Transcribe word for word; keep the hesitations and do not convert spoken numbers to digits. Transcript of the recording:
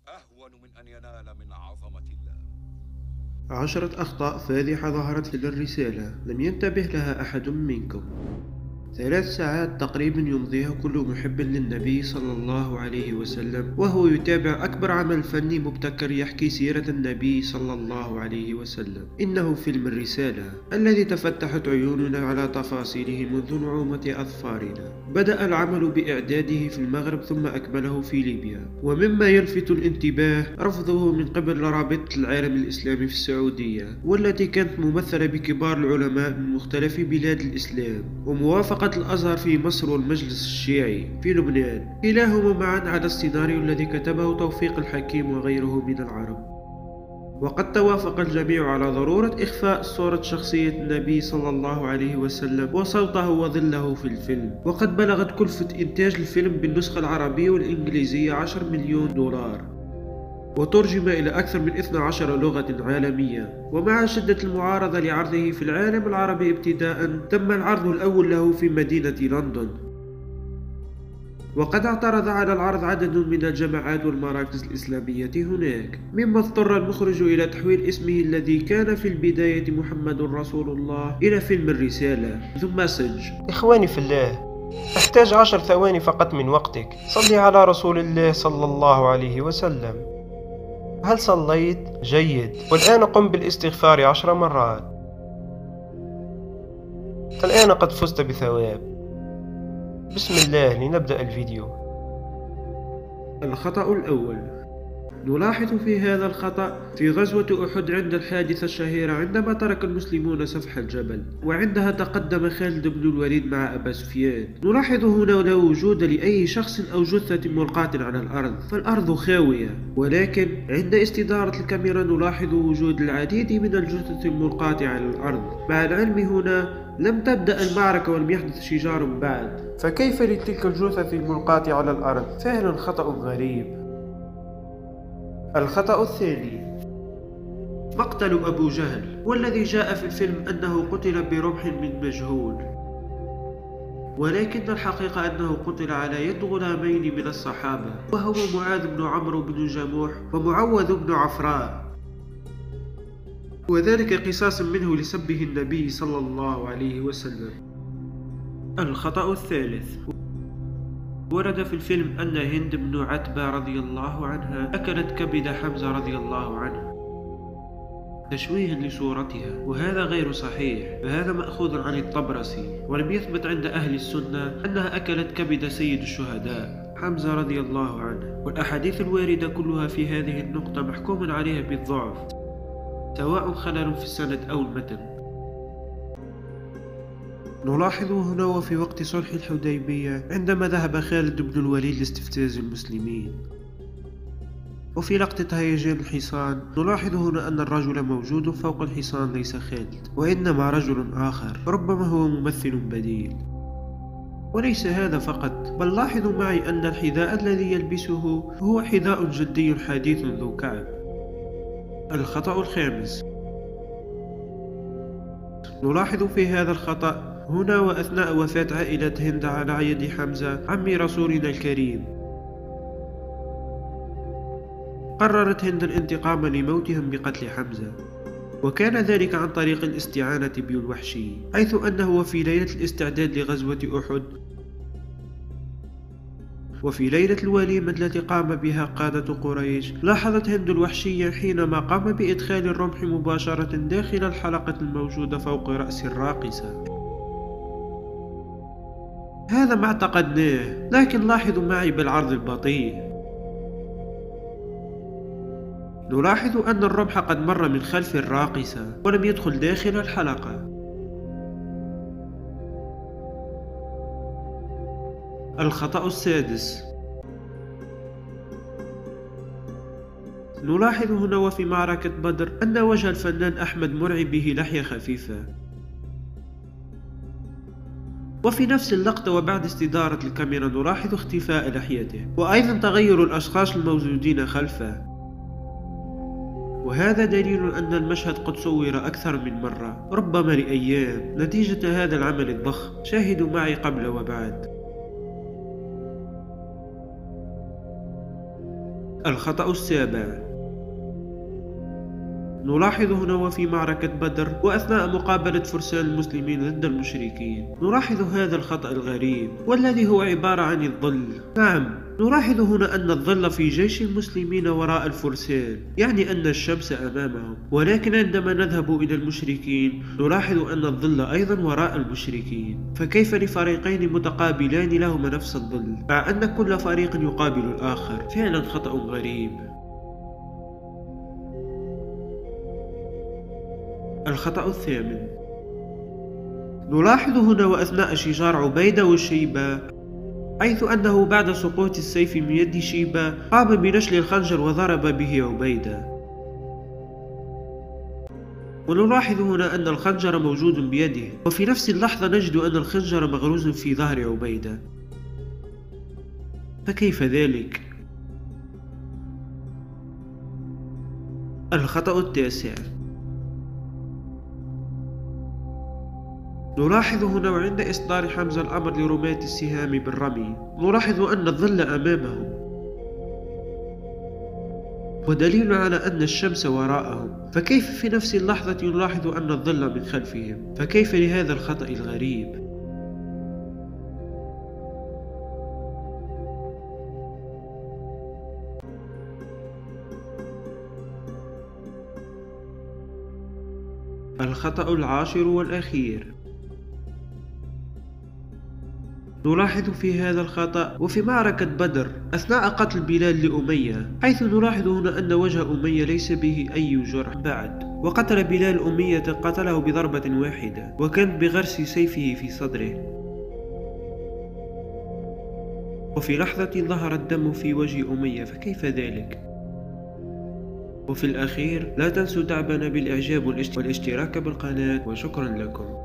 أهون من أن ينال من عظمة الله. عشرة أخطاء فادحة ظهرت في الرسالة لم ينتبه لها أحد منكم. ثلاث ساعات تقريبا يمضيها كل محب للنبي صلى الله عليه وسلم وهو يتابع أكبر عمل فني مبتكر يحكي سيرة النبي صلى الله عليه وسلم. إنه فيلم الرسالة الذي تفتحت عيوننا على تفاصيله منذ نعومة أظفارنا. بدأ العمل بإعداده في المغرب ثم أكمله في ليبيا، ومما يلفت الانتباه رفضه من قبل رابطة العالم الإسلامي في السعودية، والتي كانت ممثلة بكبار العلماء من مختلف بلاد الإسلام، وموافقة الأزهر في مصر والمجلس الشيعي في لبنان، كلاهما معا على السيناريو الذي كتبه توفيق الحكيم وغيره من العرب. وقد توافق الجميع على ضرورة إخفاء صورة شخصية النبي صلى الله عليه وسلم وصوته وظله في الفيلم. وقد بلغت كلفة إنتاج الفيلم بالنسخة العربية والإنجليزية عشرة مليون دولار، وترجم إلى أكثر من اثنتي عشرة لغة عالمية. ومع شدة المعارضة لعرضه في العالم العربي ابتداء، تم العرض الأول له في مدينة لندن، وقد اعترض على العرض عدد من الجماعات والمراكز الإسلامية هناك، مما اضطر المخرج إلى تحويل اسمه الذي كان في البداية محمد رسول الله إلى فيلم الرسالة ذو مسج. إخواني في الله، أحتاج عشر ثواني فقط من وقتك. صلي على رسول الله صلى الله عليه وسلم. هل صليت؟ جيد. والآن قم بالاستغفار عشر مرات. الآن قد فزت بثواب. بسم الله، لنبدأ الفيديو. الخطأ الأول. نلاحظ في هذا الخطأ في غزوة أحد عند الحادثة الشهيرة عندما ترك المسلمون سفح الجبل، وعندها تقدم خالد بن الوليد مع أبا سفيان. نلاحظ هنا لا وجود لأي شخص أو جثة ملقاة على الأرض، فالأرض خاوية. ولكن عند استدارة الكاميرا نلاحظ وجود العديد من الجثث الملقاة على الأرض. مع العلم هنا لم تبدأ المعركة ولم يحدث شجار بعد، فكيف لتلك الجثث الملقاة على الأرض؟ فعلا خطأ غريب. الخطأ الثاني. مقتل أبو جهل، والذي جاء في الفيلم أنه قتل برمح من مجهول، ولكن الحقيقة أنه قتل على يد غلامين من الصحابة، وهما معاذ بن عمرو بن جموح ومعوذ بن عفراء، وذلك قصاص منه لسبه النبي صلى الله عليه وسلم. الخطأ الثالث. ورد في الفيلم أن هند بن عتبة رضي الله عنها أكلت كبد حمزة رضي الله عنه تشويها لصورتها، وهذا غير صحيح، فهذا مأخوذ عن الطبرسي، ولم يثبت عند أهل السنة أنها أكلت كبد سيد الشهداء حمزة رضي الله عنه. والأحاديث الواردة كلها في هذه النقطة محكوم عليها بالضعف، سواء خلل في السند أو المتن. نلاحظ هنا وفي وقت صلح الحديبية عندما ذهب خالد بن الوليد لاستفزاز المسلمين، وفي لقطة هيجان الحصان نلاحظ هنا أن الرجل موجود فوق الحصان ليس خالد، وإنما رجل آخر، ربما هو ممثل بديل. وليس هذا فقط، بل لاحظوا معي أن الحذاء الذي يلبسه هو حذاء جلدي حديث ذو كعب. الخطأ الخامس. نلاحظ في هذا الخطأ هنا وأثناء وفاة عائلة هند على يد حمزة عم رسولنا الكريم، قررت هند الانتقام لموتهم بقتل حمزة، وكان ذلك عن طريق الاستعانة بالوحشي، حيث أنه في ليلة الاستعداد لغزوة أحد وفي ليلة الوليمة التي قام بها قادة قريش، لاحظت هند الوحشي حينما قام بإدخال الرمح مباشرة داخل الحلقة الموجودة فوق رأس الراقصة. هذا ما اعتقدناه، لكن لاحظوا معي بالعرض البطيء. نلاحظ أن الرمح قد مر من خلف الراقصة ولم يدخل داخل الحلقة. الخطأ السادس. نلاحظ هنا وفي معركة بدر أن وجه الفنان أحمد مرعي به لحية خفيفة، وفي نفس اللقطة وبعد استدارة الكاميرا نلاحظ اختفاء لحيته، وأيضا تغير الأشخاص الموجودين خلفه، وهذا دليل أن المشهد قد صور أكثر من مرة، ربما لأيام، نتيجة هذا العمل الضخم. شاهدوا معي قبل وبعد. الخطأ السابع. نلاحظ هنا وفي معركة بدر وأثناء مقابلة فرسان المسلمين ضد المشركين، نلاحظ هذا الخطأ الغريب والذي هو عبارة عن الظل. نعم، نلاحظ هنا أن الظل في جيش المسلمين وراء الفرسان، يعني أن الشمس أمامهم، ولكن عندما نذهب إلى المشركين نلاحظ أن الظل أيضا وراء المشركين. فكيف لفريقين متقابلان لهما نفس الظل مع أن كل فريق يقابل الآخر؟ فعلا خطأ غريب. الخطأ الثامن. نلاحظ هنا وأثناء شجار عبيدة وشيبة، حيث أنه بعد سقوط السيف من يد شيبة قام بنشل الخنجر وضرب به عبيدة، ونلاحظ هنا أن الخنجر موجود بيده، وفي نفس اللحظة نجد أن الخنجر مغروز في ظهر عبيدة، فكيف ذلك؟ الخطأ التاسع. نلاحظ هنا وعند إصدار حمزة الأمر لرماة السهام بالرمي نلاحظ أن الظل أمامهم، ودليل على أن الشمس وراءهم، فكيف في نفس اللحظة نلاحظ أن الظل من خلفهم؟ فكيف لهذا الخطأ الغريب؟ الخطأ العاشر والأخير. نلاحظ في هذا الخطأ وفي معركة بدر أثناء قتل بلال لأمية، حيث نلاحظ هنا أن وجه أمية ليس به أي جرح بعد، وقتل بلال أمية قتله بضربة واحدة وكانت بغرس سيفه في صدره، وفي لحظة ظهر الدم في وجه أمية، فكيف ذلك؟ وفي الأخير لا تنسوا دعمنا بالإعجاب والاشتراك بالقناة، وشكرا لكم.